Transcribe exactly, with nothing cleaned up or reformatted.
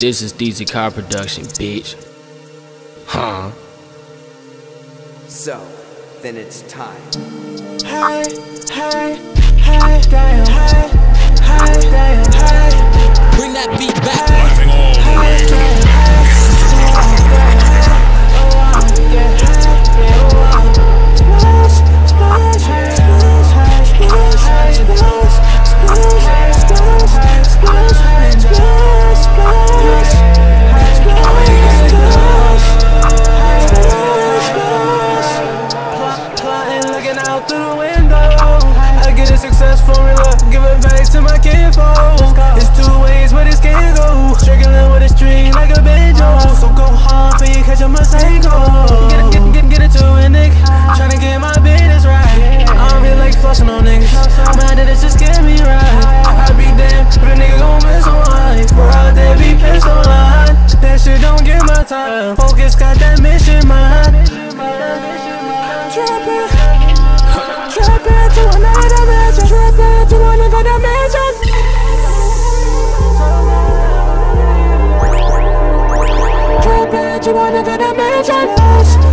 This is Steezy car production, bitch. Huh? So, then it's time. Hey, hey, hey, damn, hey, hey, damn, hey. Bring that beat back. Driving all the way to the out through the window. I get a success formula, give it back to my kinfolk. It's two ways where this can go. Struggling with a string like a banjo. So go hard for you catch a Mustang. Get it, get it, get it, get it to a nigga. Tryna get my business right. I don't be like flossing on niggas. Mad that it just get me right. I be damned if a nigga gon' miss on life. Bro, out there be pissed on line. That shit don't get my time. Focus got that mission, man. Trappin'. Trappin' to another dimension. Trappin' to another dimension. Trappin' to another dimension.